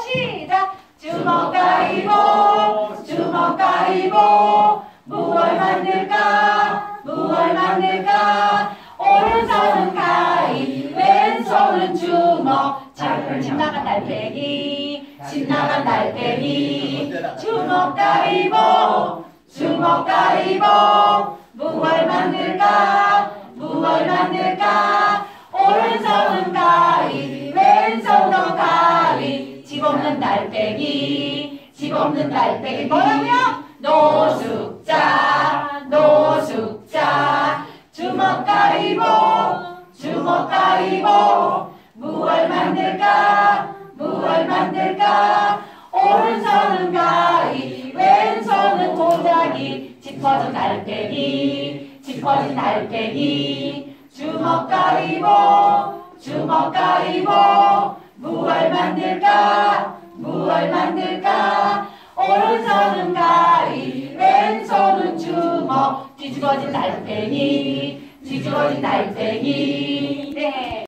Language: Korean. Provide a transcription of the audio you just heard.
시작. 주먹 가위보 주먹 가위보 무얼 만들까 무얼 만들까 오른손은 가위 왼손은 주먹. 자 그럼 집 나간 달팽이 집 나간 달팽이 주먹 가위보 주먹 가위보 무얼 만들까 무얼 만들까 오른손은 가위 왼손도 가위 집 없는 달팽이 집 없는 달팽이 뭐라고요? 노숙자 노숙자 주먹 가위보 주먹 가위보 무얼 만들까 무얼 만들까 오른손은 가위 왼손은 도자기 짚어준 달팽이 짚어준 달팽이 주먹 가위보 주먹 가위보 무얼 만들까 무얼 만들까 오른손은 가위 왼손은 주먹 뒤집어진 달팽이 뒤집어진 달팽이. 네.